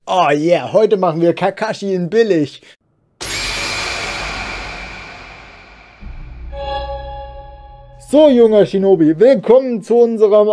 Oh yeah, heute machen wir Kakashi in billig. So, junger Shinobi, willkommen zu unserem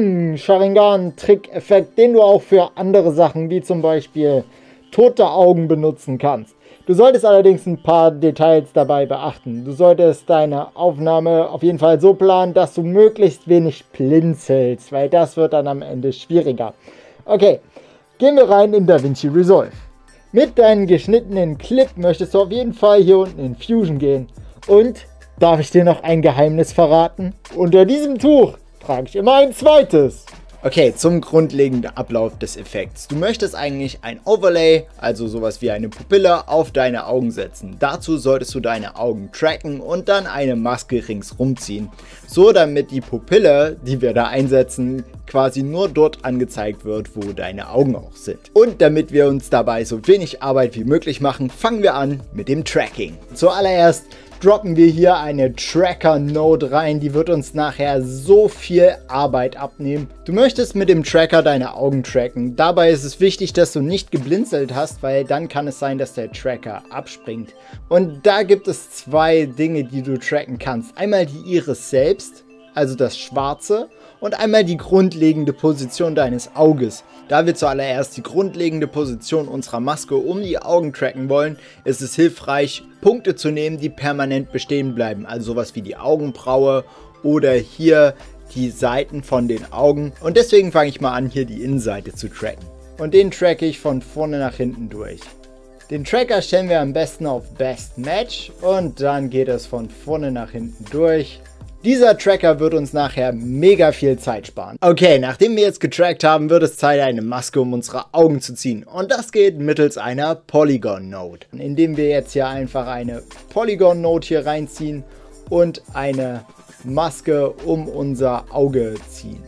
Augen-Sharingan-Trick-Effekt, den du auch für andere Sachen, wie zum Beispiel tote Augen, benutzen kannst. Du solltest allerdings ein paar Details dabei beachten. Du solltest deine Aufnahme auf jeden Fall so planen, dass du möglichst wenig blinzelst, weil das wird dann am Ende schwieriger. Okay, gehen wir rein in DaVinci Resolve. Mit deinem geschnittenen Clip möchtest du auf jeden Fall hier unten in Fusion gehen. Und darf ich dir noch ein Geheimnis verraten? Unter diesem Tuch trage ich immer ein zweites. Okay, zum grundlegenden Ablauf des Effekts. Du möchtest eigentlich ein Overlay, also sowas wie eine Pupille, auf deine Augen setzen. Dazu solltest du deine Augen tracken und dann eine Maske ringsrum ziehen. So, damit die Pupille, die wir da einsetzen, quasi nur dort angezeigt wird, wo deine Augen auch sind. Und damit wir uns dabei so wenig Arbeit wie möglich machen, fangen wir an mit dem Tracking. Zuallererst droppen wir hier eine Tracker-Node rein, die wird uns nachher so viel Arbeit abnehmen. Du möchtest mit dem Tracker deine Augen tracken. Dabei ist es wichtig, dass du nicht geblinzelt hast, weil dann kann es sein, dass der Tracker abspringt. Und da gibt es zwei Dinge, die du tracken kannst. Einmal die Iris selbst, also das Schwarze, und einmal die grundlegende Position deines Auges. Da wir zuallererst die grundlegende Position unserer Maske um die Augen tracken wollen, ist es hilfreich, Punkte zu nehmen, die permanent bestehen bleiben. Also sowas wie die Augenbraue oder hier die Seiten von den Augen. Und deswegen fange ich mal an, hier die Innenseite zu tracken. Und den tracke ich von vorne nach hinten durch. Den Tracker stellen wir am besten auf Best Match und dann geht es von vorne nach hinten durch. Dieser Tracker wird uns nachher mega viel Zeit sparen. Okay, nachdem wir jetzt getrackt haben, wird es Zeit, eine Maske um unsere Augen zu ziehen. Und das geht mittels einer Polygon Node. Indem wir jetzt hier einfach eine Polygon Node hier reinziehen und eine Maske um unser Auge ziehen.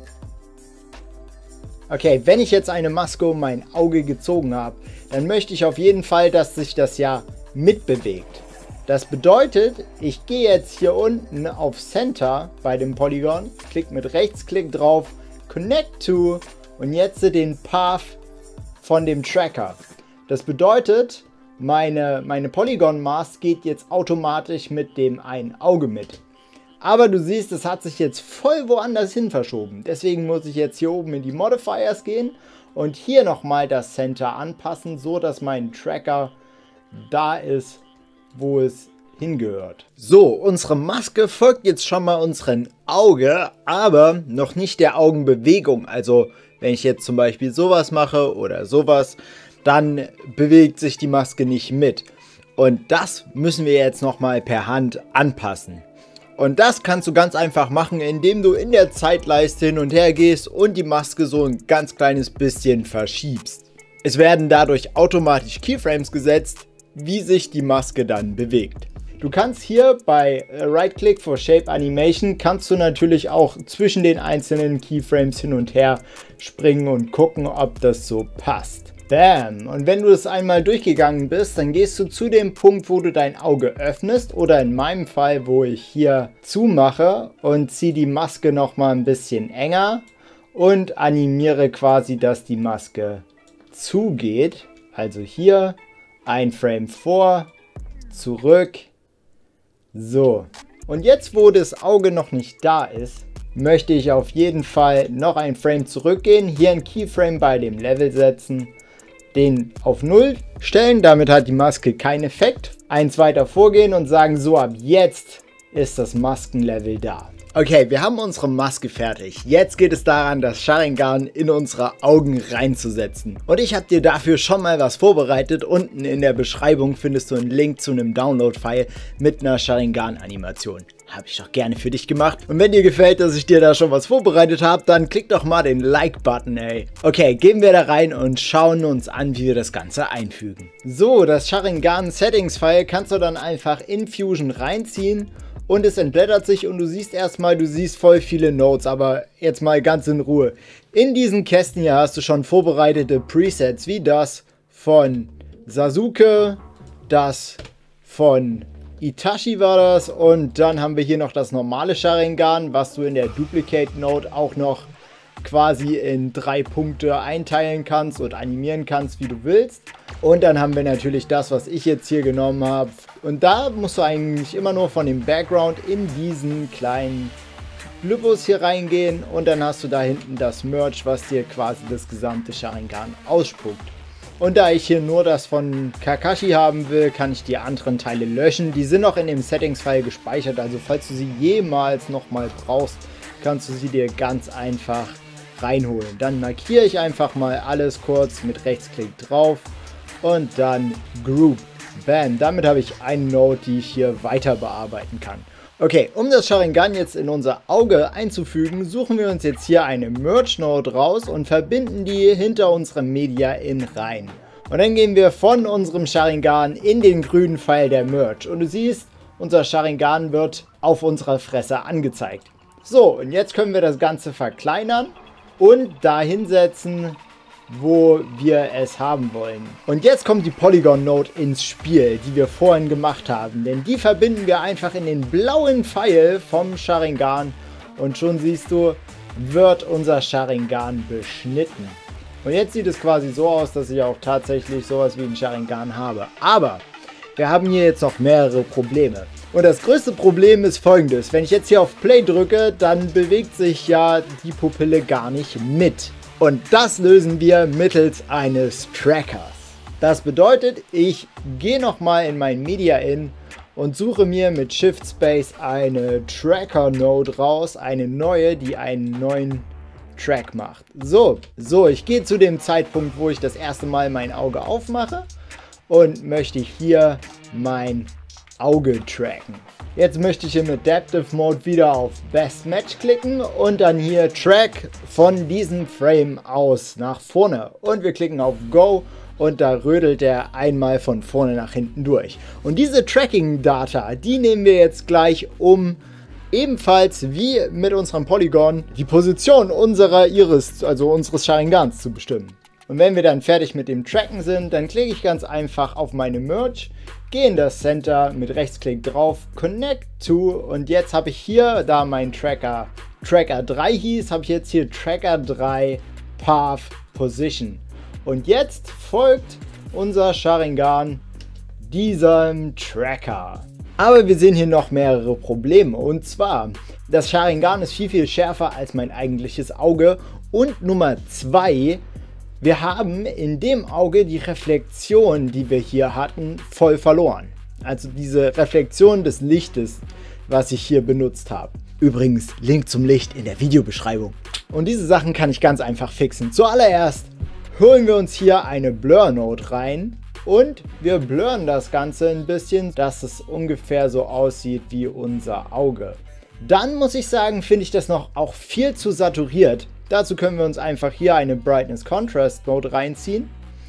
Okay, wenn ich jetzt eine Maske um mein Auge gezogen habe, dann möchte ich auf jeden Fall, dass sich das ja mitbewegt. Das bedeutet, ich gehe jetzt hier unten auf Center bei dem Polygon, klick mit Rechtsklick drauf, Connect to und jetzt den Path von dem Tracker. Das bedeutet, meine Polygon Mask geht jetzt automatisch mit dem einen Auge mit. Aber du siehst, es hat sich jetzt voll woanders hin verschoben. Deswegen muss ich jetzt hier oben in die Modifiers gehen und hier nochmal das Center anpassen, so dass mein Tracker da ist, wo es hingehört. So, unsere Maske folgt jetzt schon mal unserem Auge, aber noch nicht der Augenbewegung. Also wenn ich jetzt zum Beispiel sowas mache oder sowas, dann bewegt sich die Maske nicht mit. Und das müssen wir jetzt nochmal per Hand anpassen. Und das kannst du ganz einfach machen, indem du in der Zeitleiste hin und her gehst und die Maske so ein ganz kleines bisschen verschiebst. Es werden dadurch automatisch Keyframes gesetzt, wie sich die Maske dann bewegt. Du kannst hier bei Right Click for Shape Animation kannst du natürlich auch zwischen den einzelnen Keyframes hin und her springen und gucken, ob das so passt. Bam! Und wenn du das einmal durchgegangen bist, dann gehst du zu dem Punkt, wo du dein Auge öffnest oder in meinem Fall, wo ich hier zumache und ziehe die Maske noch mal ein bisschen enger und animiere quasi, dass die Maske zugeht. Also hier ein Frame vor, zurück, so. Und jetzt, wo das Auge noch nicht da ist, möchte ich auf jeden Fall noch ein Frame zurückgehen, hier ein Keyframe bei dem Level setzen, den auf 0 stellen, damit hat die Maske keinen Effekt. Eins weiter vorgehen und sagen, so ab jetzt ist das Maskenlevel da. Okay, wir haben unsere Maske fertig. Jetzt geht es daran, das Sharingan in unsere Augen reinzusetzen. Und ich habe dir dafür schon mal was vorbereitet. Unten in der Beschreibung findest du einen Link zu einem Download-File mit einer Sharingan-Animation. Habe ich doch gerne für dich gemacht. Und wenn dir gefällt, dass ich dir da schon was vorbereitet habe, dann klick doch mal den Like-Button, ey. Okay, gehen wir da rein und schauen uns an, wie wir das Ganze einfügen. So, das Sharingan-Settings-File kannst du dann einfach in Fusion reinziehen. Und es entblättert sich und du siehst erstmal, du siehst voll viele Nodes, aber jetzt mal ganz in Ruhe. In diesen Kästen hier hast du schon vorbereitete Presets, wie das von Sasuke, das von Itachi war das und dann haben wir hier noch das normale Sharingan, was du in der Duplicate Node auch noch quasi in 3 Punkte einteilen kannst und animieren kannst, wie du willst. Und dann haben wir natürlich das, was ich jetzt hier genommen habe. Und da musst du eigentlich immer nur von dem Background in diesen kleinen Glybus hier reingehen. Und dann hast du da hinten das Merch, was dir quasi das gesamte Sharingan ausspuckt. Und da ich hier nur das von Kakashi haben will, kann ich die anderen Teile löschen. Die sind auch in dem Settings-File gespeichert. Also falls du sie jemals nochmal brauchst, kannst du sie dir ganz einfach reinholen. Dann markiere ich einfach mal alles kurz mit Rechtsklick drauf und dann Group. Bam, damit habe ich eine Node, die ich hier weiter bearbeiten kann. Okay, um das Sharingan jetzt in unser Auge einzufügen, suchen wir uns jetzt hier eine Merge Node raus und verbinden die hinter unserem Media in rein. Und dann gehen wir von unserem Sharingan in den grünen Pfeil der Merge. Und du siehst, unser Sharingan wird auf unserer Fresse angezeigt. So, und jetzt können wir das Ganze verkleinern und da hinsetzen, wo wir es haben wollen. Und jetzt kommt die Polygon Node ins Spiel, die wir vorhin gemacht haben. Denn die verbinden wir einfach in den blauen Pfeil vom Sharingan. Und schon siehst du, wird unser Sharingan beschnitten. Und jetzt sieht es quasi so aus, dass ich auch tatsächlich sowas wie ein Sharingan habe. Aber wir haben hier jetzt noch mehrere Probleme. Und das größte Problem ist folgendes. Wenn ich jetzt hier auf Play drücke, dann bewegt sich ja die Pupille gar nicht mit. Und das lösen wir mittels eines Trackers. Das bedeutet, ich gehe nochmal in mein Media In und suche mir mit Shift Space eine Tracker Node raus, eine neue, die einen neuen Track macht. So, ich gehe zu dem Zeitpunkt, wo ich das erste Mal mein Auge aufmache und möchte hier mein Auge tracken. Jetzt möchte ich hier mit Adaptive Mode wieder auf Best Match klicken und dann hier Track von diesem Frame aus nach vorne. Und wir klicken auf Go und da rödelt er einmal von vorne nach hinten durch. Und diese Tracking-Data, die nehmen wir jetzt gleich, um ebenfalls wie mit unserem Polygon die Position unserer Iris, also unseres Sharingans, zu bestimmen. Und wenn wir dann fertig mit dem Tracken sind, dann klicke ich ganz einfach auf meine Merge, gehe in das Center mit Rechtsklick drauf, Connect to und jetzt habe ich hier, da mein Tracker 3 hieß, habe ich jetzt hier Tracker 3 Path Position. Und jetzt folgt unser Sharingan diesem Tracker. Aber wir sehen hier noch mehrere Probleme und zwar, das Sharingan ist viel schärfer als mein eigentliches Auge und Nummer 2, wir haben in dem Auge die Reflexion, die wir hier hatten, voll verloren. Also diese Reflexion des Lichtes, was ich hier benutzt habe. Übrigens, Link zum Licht in der Videobeschreibung. Und diese Sachen kann ich ganz einfach fixen. Zuallererst holen wir uns hier eine Blur Node rein und wir blurren das Ganze ein bisschen, dass es ungefähr so aussieht wie unser Auge. Dann muss ich sagen, finde ich das noch auch viel zu saturiert. Dazu können wir uns einfach hier eine Brightness Contrast Mode reinziehen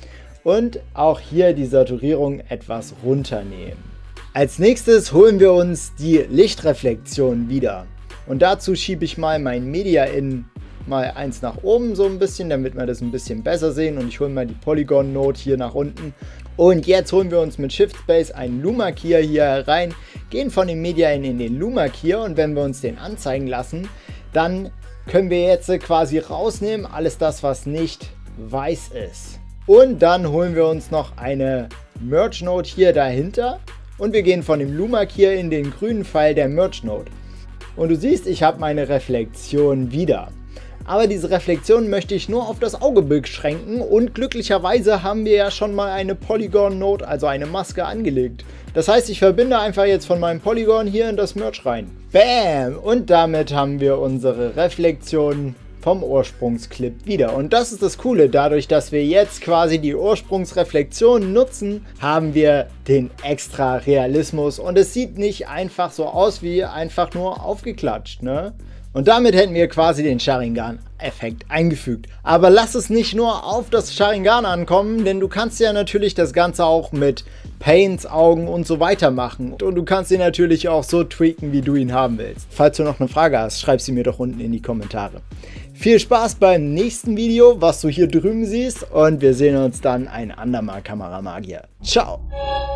und auch hier die Saturierung etwas runternehmen. Als nächstes holen wir uns die Lichtreflexion wieder und dazu schiebe ich mal mein Media In mal eins nach oben so ein bisschen, damit wir das ein bisschen besser sehen und ich hole mal die Polygon Node hier nach unten. Und jetzt holen wir uns mit Shift Space einen Luma Keyer hier herein, gehen von dem Media in den Luma Keyer und wenn wir uns den anzeigen lassen, dann können wir jetzt quasi rausnehmen, alles das, was nicht weiß ist. Und dann holen wir uns noch eine Merge Node hier dahinter und wir gehen von dem Luma Keyer in den grünen Pfeil der Merge Node. Und du siehst, ich habe meine Reflexion wieder. Aber diese Reflexion möchte ich nur auf das Auge beschränken und glücklicherweise haben wir ja schon mal eine Polygon Node, also eine Maske angelegt. Das heißt, ich verbinde einfach jetzt von meinem Polygon hier in das Merge rein. Bam! Und damit haben wir unsere Reflexion vom Ursprungsclip wieder. Und das ist das Coole, dadurch, dass wir jetzt quasi die Ursprungsreflexion nutzen, haben wir den extra Realismus und es sieht nicht einfach so aus wie einfach nur aufgeklatscht, ne? Und damit hätten wir quasi den Sharingan-Effekt eingefügt. Aber lass es nicht nur auf das Sharingan ankommen, denn du kannst ja natürlich das Ganze auch mit Paints, Augen und so weiter machen. Und du kannst ihn natürlich auch so tweaken, wie du ihn haben willst. Falls du noch eine Frage hast, schreib sie mir doch unten in die Kommentare. Viel Spaß beim nächsten Video, was du hier drüben siehst. Und wir sehen uns dann ein andermal, Kameramagier. Ciao!